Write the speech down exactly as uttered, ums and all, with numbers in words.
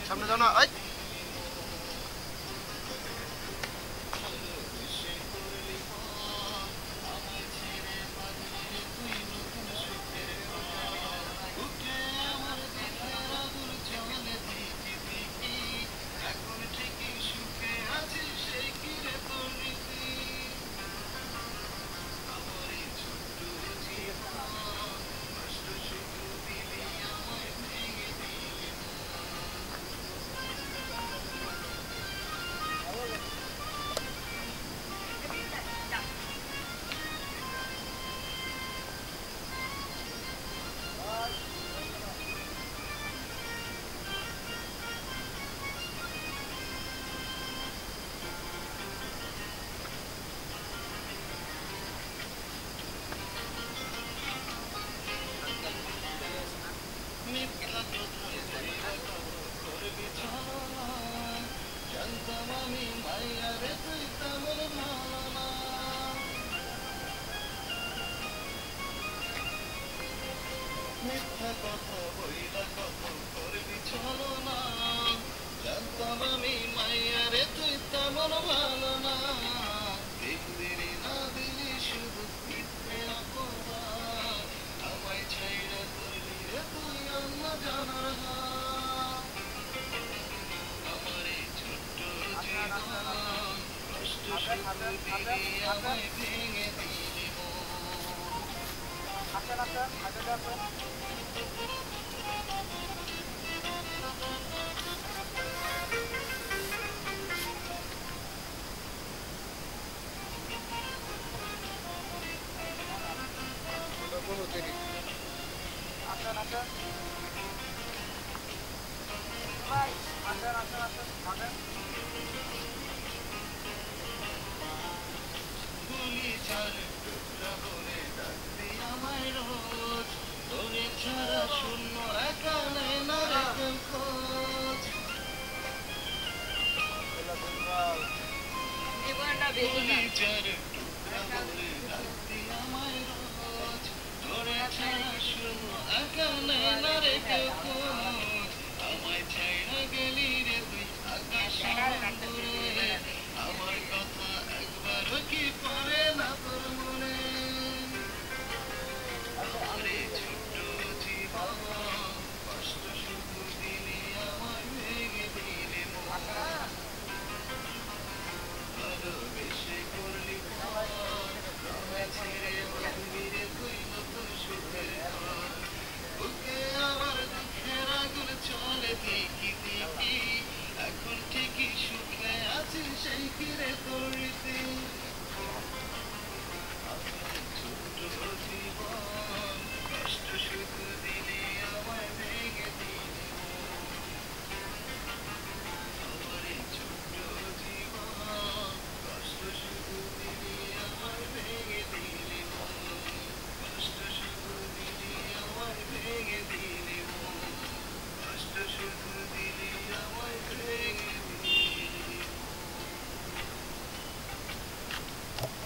সামনে যাও না। এই মিথ্যা কথা বইলা কত করবি চলো না, জানতাম আমি মাইয়ারে তুই তেমন ভালো না। দিলি না দিলি শুধু মিথ্যে অপবাদ, আমায় ছাইরা করলি রে তুই অন্য জানার হাত। আমার এই ছোট্ট জীবন কষ্ট শুধু দিলি আমায় ভেঙে দিলি মন। আসেন আসেন আগে আসেন। আসেন আসেন ভাই, আসেন আসেন আসেন আসেন। গুলি চার